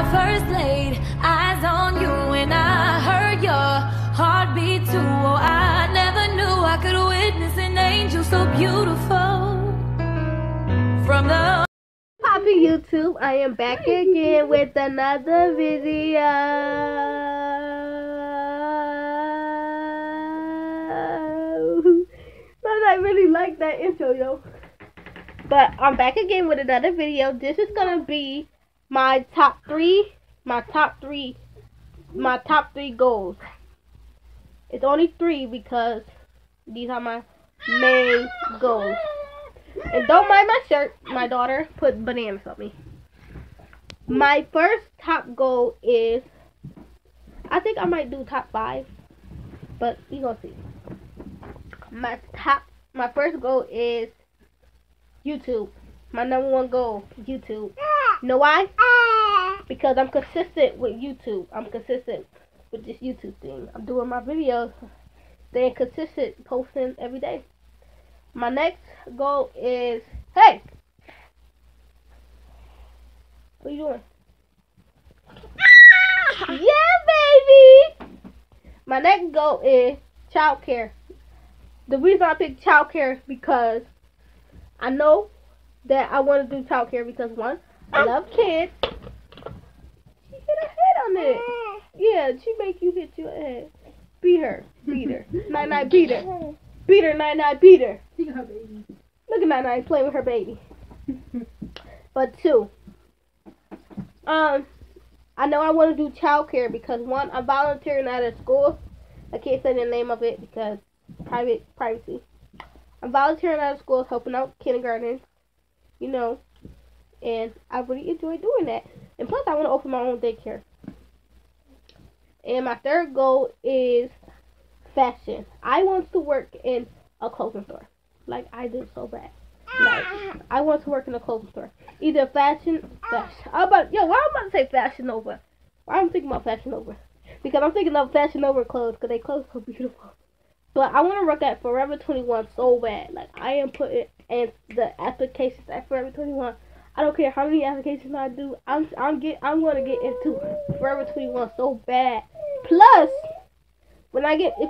first laid eyes on you and I heard your heartbeat too. Oh, I never knew I could witness an angel so beautiful from the Poppy YouTube, I am back again with another video. I really like that intro, yo. But I'm back again with another video. This is gonna be my top three goals. It's only 3 because these are my main goals. And don't mind my shirt. My daughter put bananas on me. My first top goal is, I think I might do top 5, but we gonna see. My first goal is YouTube. My number 1 goal, YouTube. You know why? Because I'm consistent with YouTube. I'm consistent with this YouTube thing. I'm doing my videos, staying consistent, posting every day. My next goal is, hey, what are you doing? Yeah, baby. My next goal is childcare. The reason I picked childcare is because I know that I want to do childcare because 1, I love kids. She hit her head on it. Yeah, she make you hit your head. Beat her. Beat her. Night, beat her. Beat her, night, beat her. Look at Night playing with her baby. But 2, I know I want to do childcare because 1, I'm volunteering at a school. I can't say the name of it because privacy. I'm volunteering at a school, helping out kindergarten, you know, and I really enjoy doing that. And plus, I want to open my own daycare. And my third goal is fashion. I want to work in a clothing store. Like, I did so bad. Like, I want to work in a clothing store. Either fashion. Why am I about to say Fashion Nova? Why am I thinking about Fashion Nova? Because I'm thinking of Fashion Nova clothes, because they clothes so beautiful. But I want to work at Forever 21 so bad. Like, I am putting in the applications at Forever 21. I don't care how many applications I do. I'm going to get into Forever 21 so bad. Plus, if I get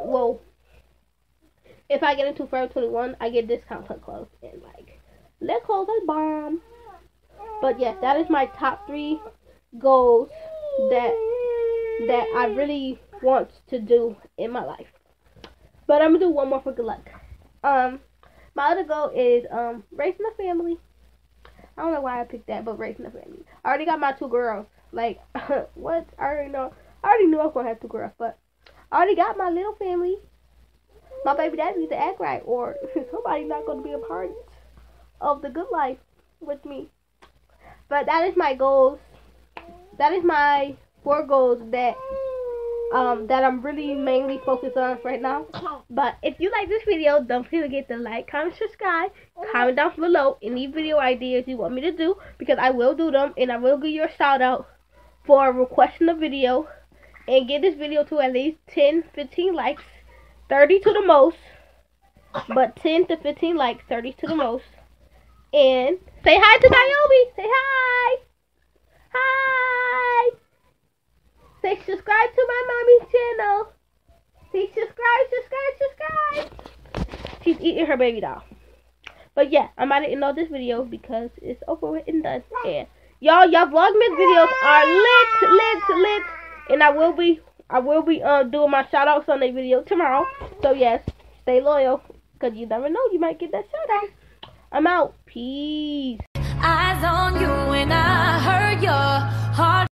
into Forever 21, I get discounts on clothes, and like, their clothes are bomb. But yes, that is my top 3 goals that I really want to do in my life. But I'm gonna do one more for good luck. My other goal is raising a family. I don't know why I picked that, but raising a family. I already got my 2 girls. Like, what? I already knew I was gonna have 2 girls, but I already got my little family. My baby daddy needs to act right, or somebody's not gonna be a part of the good life with me. But that is my goals. That is my 4 goals that I'm really mainly focused on right now. But if you like this video, don't forget to like, comment, subscribe, comment down below any video ideas you want me to do, because I will do them, and I will give you a shout out for requesting a video, and get this video to at least 10-15 likes, 30 to the most, but 10 to 15 likes, 30 to the most. And say hi to Naomi. Say hi. Hi. Say subscribe to my mommy's channel. Say subscribe. She's eating her baby doll. But yeah, I'm about to end all this video because it's over with and done. And y'all Vlogmas videos are lit. And I will be doing my shout out Sunday video tomorrow. So yes, stay loyal, because you never know, you might get that shout out. I'm out. Peace.